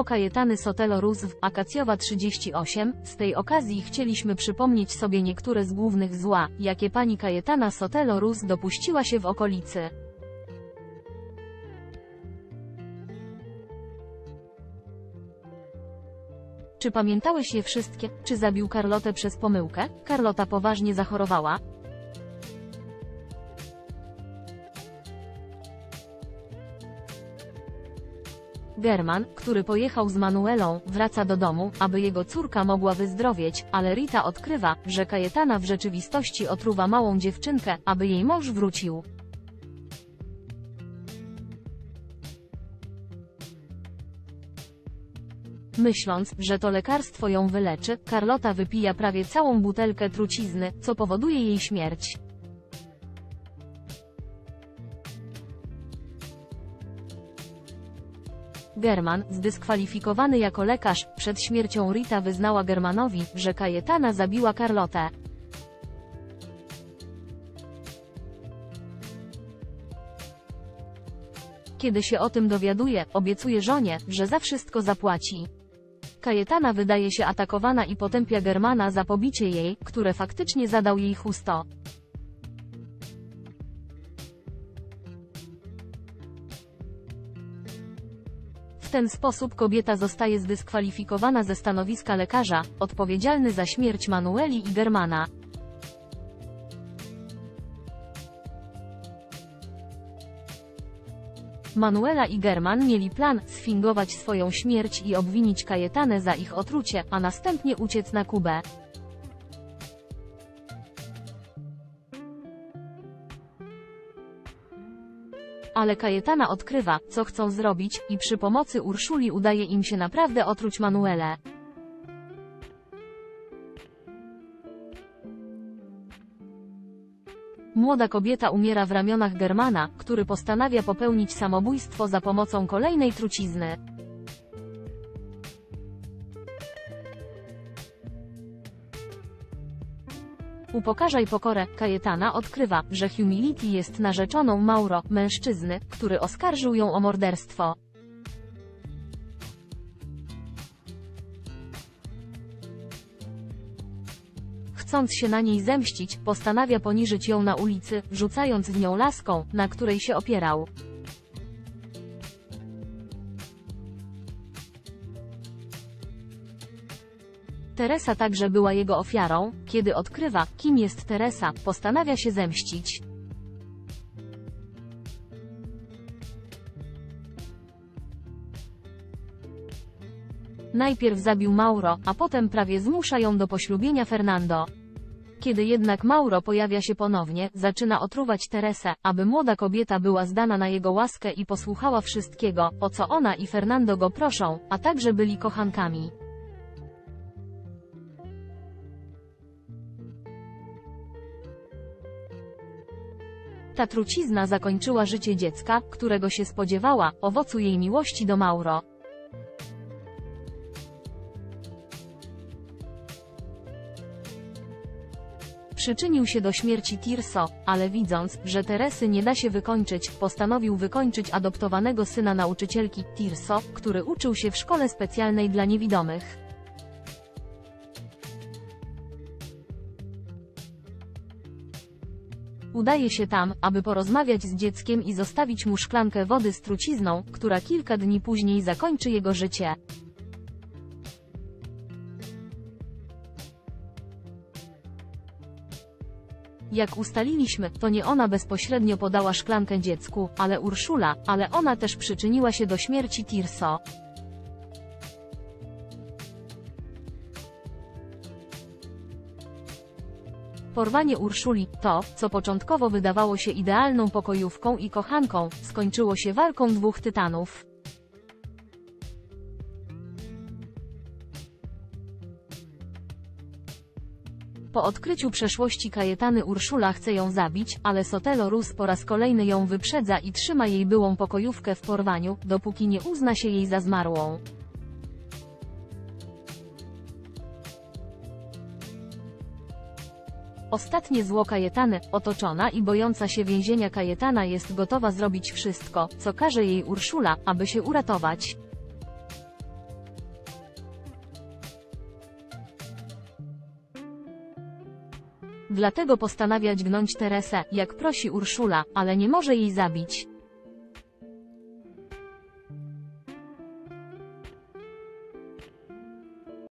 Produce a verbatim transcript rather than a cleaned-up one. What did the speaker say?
zło Cayetany Sotelo Rus w Akacjowa trzydzieści osiem. Z tej okazji chcieliśmy przypomnieć sobie niektóre z głównych zła, jakie pani Cayetana Sotelo Rus dopuściła się w okolicy. Czy pamiętałeś je wszystkie? Czy zabił Carlotę przez pomyłkę? Carlota poważnie zachorowała. German, który pojechał z Manuelą, wraca do domu, aby jego córka mogła wyzdrowieć, ale Rita odkrywa, że Cayetana w rzeczywistości otruwa małą dziewczynkę, aby jej mąż wrócił. Myśląc, że to lekarstwo ją wyleczy, Carlota wypija prawie całą butelkę trucizny, co powoduje jej śmierć. German, zdyskwalifikowany jako lekarz, przed śmiercią Rita wyznała Germanowi, że Cayetana zabiła Carlotę. Kiedy się o tym dowiaduje, obiecuje żonie, że za wszystko zapłaci. Cayetana wydaje się atakowana i potępia Germana za pobicie jej, które faktycznie zadał jej Justo. W ten sposób kobieta zostaje zdyskwalifikowana ze stanowiska lekarza, odpowiedzialny za śmierć Manueli i Germana. Manuela i German mieli plan sfingować swoją śmierć i obwinić Cayetanę za ich otrucie, a następnie uciec na Kubę. Ale Cayetana odkrywa, co chcą zrobić, i przy pomocy Urszuli udaje im się naprawdę otruć Manuelę. Młoda kobieta umiera w ramionach Germana, który postanawia popełnić samobójstwo za pomocą kolejnej trucizny. Upokarzaj pokorę. Cayetana odkrywa, że Humility jest narzeczoną Mauro, mężczyzny, który oskarżył ją o morderstwo. Chcąc się na niej zemścić, postanawia poniżyć ją na ulicy, rzucając w nią laską, na której się opierał. Teresa także była jego ofiarą. Kiedy odkrywa, kim jest Teresa, postanawia się zemścić. Najpierw zabił Mauro, a potem prawie zmusza ją do poślubienia Fernando. Kiedy jednak Mauro pojawia się ponownie, zaczyna otruwać Teresę, aby młoda kobieta była zdana na jego łaskę i posłuchała wszystkiego, o co ona i Fernando go proszą, a także byli kochankami. Ta trucizna zakończyła życie dziecka, którego się spodziewała, owocu jej miłości do Mauro. Przyczynił się do śmierci Tirso, ale widząc, że Teresy nie da się wykończyć, postanowił wykończyć adoptowanego syna nauczycielki, Tirso, który uczył się w szkole specjalnej dla niewidomych. Udaje się tam, aby porozmawiać z dzieckiem i zostawić mu szklankę wody z trucizną, która kilka dni później zakończy jego życie. Jak ustaliliśmy, to nie ona bezpośrednio podała szklankę dziecku, ale Urszula, ale ona też przyczyniła się do śmierci Tirso. Porwanie Urszuli, to, co początkowo wydawało się idealną pokojówką i kochanką, skończyło się walką dwóch tytanów. Urszula, ale ona też przyczyniła się do śmierci Tirso. Porwanie Urszuli, to, co początkowo wydawało się idealną pokojówką i kochanką, skończyło się walką dwóch tytanów. Skończyło się walką dwóch tytanów. Skończyło się walką dwóch tytanów. Po odkryciu przeszłości Cayetany Urszula chce ją zabić, ale Sotelo Rus po raz kolejny ją wyprzedza i trzyma jej byłą pokojówkę w porwaniu, dopóki nie uzna się jej za zmarłą. Ostatnie zło Cayetany, otoczona i bojąca się więzienia Cayetana jest gotowa zrobić wszystko, co każe jej Urszula, aby się uratować. Dlatego postanawia dźgnąć Teresę, jak prosi Urszula, ale nie może jej zabić.